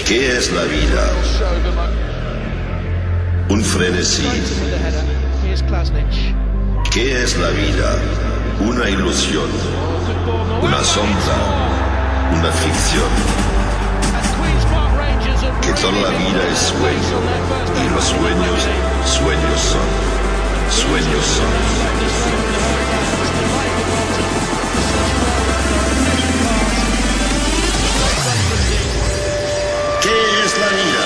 ¿Qué es la vida? Un frenesí. ¿Qué es la vida? Una ilusión, una sombra, una ficción. Que toda la vida es sueño, y los sueños, sueños son, sueños son. ¿Qué es la vida?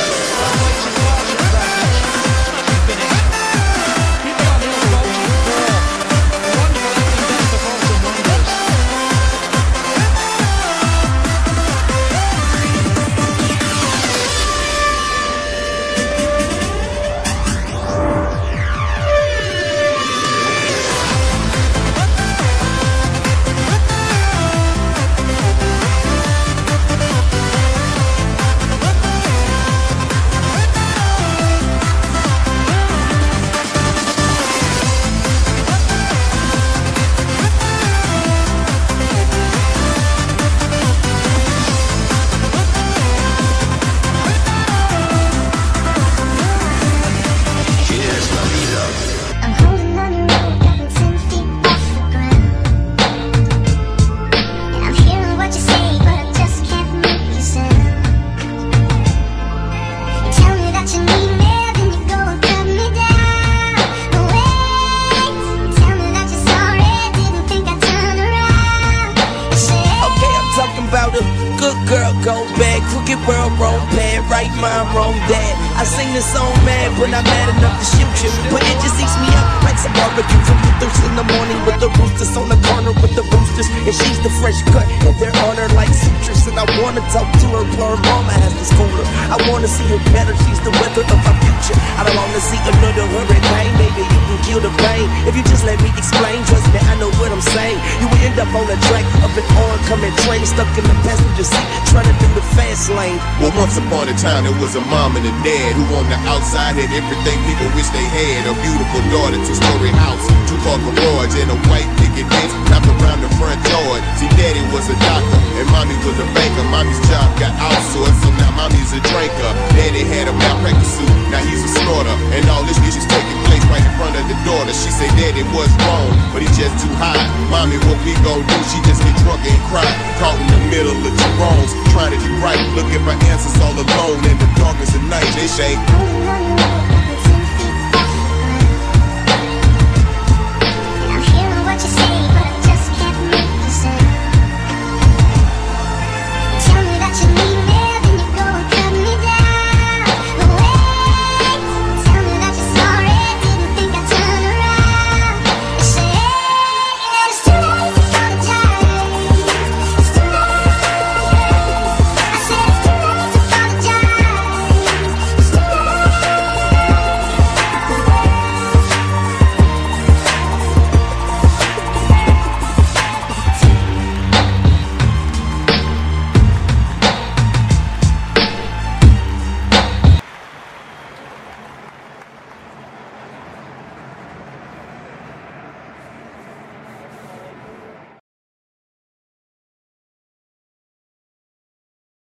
Good girl, go back, crooked world, wrong pad, right mind, wrong dad. I sing this song mad, but not mad enough to shoot you. But it just eats me up like some barbecue from Luther's in the morning with the roosters on the corner with the boosters. And she's the fresh cut, and they're on her like sutures. And I wanna talk to her, but her mama has the scooter. I wanna see her better, she's the weather of our future. I don't wanna see another hurricane, baby, you can kill the pain. If you just let me explain, trust me, I know what I'm saying. You will end up on a track of an oncoming train, stuck in the passenger seat, trying to do the fast lane. Well, once upon a time, there was a mom and a dad who on the outside had everything people wish they had. A beautiful daughter, two-story house, two-car garage, and a white picket fence wrapped around the front yard. See, daddy was a doctor, and mommy was a banker. Mommy's job got outsourced, so now mommy's a drinker. Daddy had a malpractice suit, now he's a snorter. And all this shit is taking place right in front of the daughter. She say daddy was wrong, but he's just too high. Mommy, what we gon' do? She just get drunk and cry, caught in the middle of two wrongs, trying to do right, looking for answers all alone in the darkness of night. They say